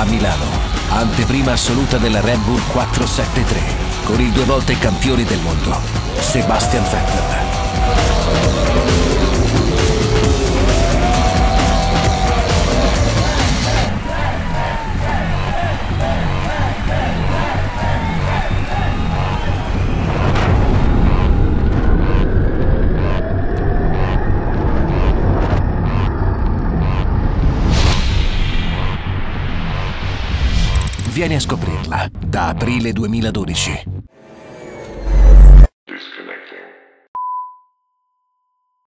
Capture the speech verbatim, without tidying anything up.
Milano, anteprima assoluta della Red Bull quattrocentosettantatré, con il due volte campione del mondo, Sebastian Vettel. Vieni a scoprirla da aprile duemiladodici.